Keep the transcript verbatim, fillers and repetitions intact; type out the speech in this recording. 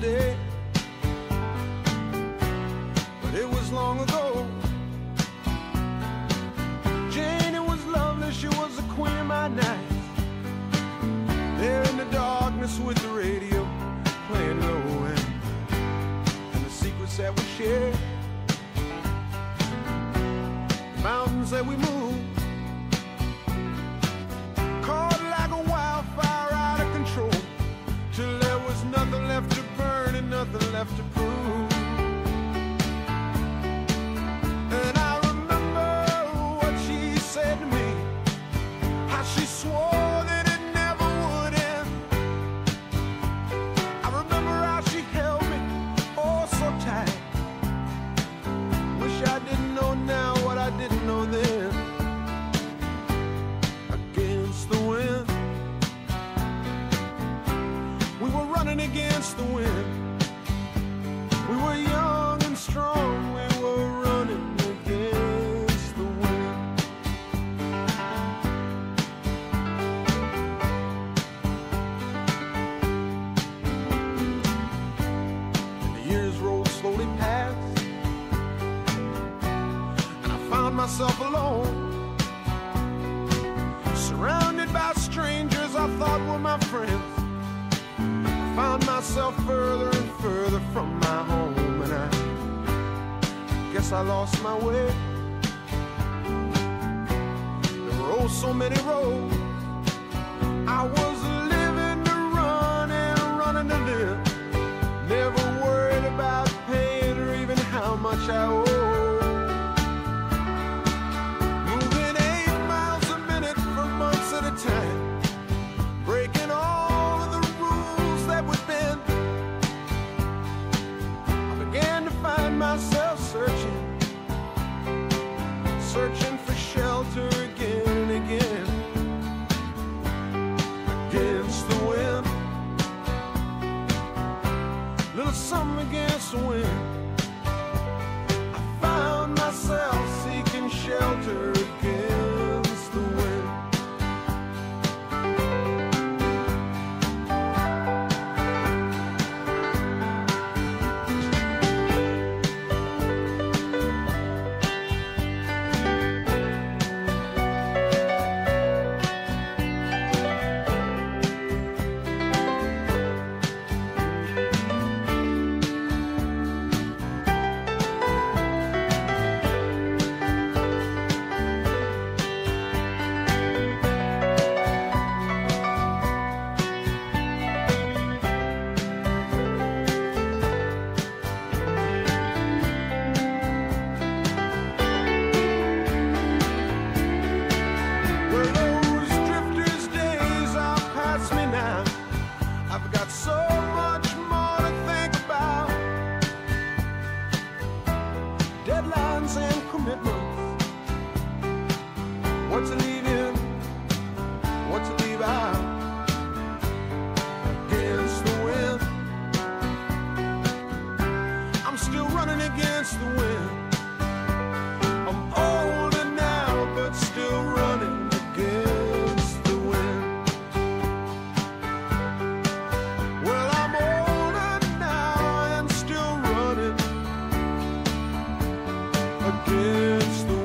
today, but it was long ago. Jane, it was lovely, she was the queen of my night. There in the darkness with the radio playing low end, and the secrets that we shared, the mountains that we moved, caught like a wildfire out of control, till there was nothing left to burn and nothing left to prove. And I remember what she said to me, how she swore that it never would end. I remember how she held me oh so tight. Wish I didn't know now what I didn't know then. Against the wind, we were running against the wind. We were young and strong, we were running against the wind. And the years rolled slowly past, and I found myself alone, surrounded by strangers I thought were my friends. I found myself further and further from my home, and I guess I lost my way. There were oh so many roads. I was living to run and running to live, never worried about paying or even how much I owe. Moving eight miles a minute for months at a time, breaking all of the rules that would bend. I began to find myself searching, searching for shelter again and again. Against the wind, little something against the wind. I found myself seeking shelter against the wind. I've got so much more to think about. Deadlines and commitments, what to leave in, what to leave out. Against the wind, I'm still running against the wind. I'm older now, but still running against the wind. Well, I'm older now and still running against the wind.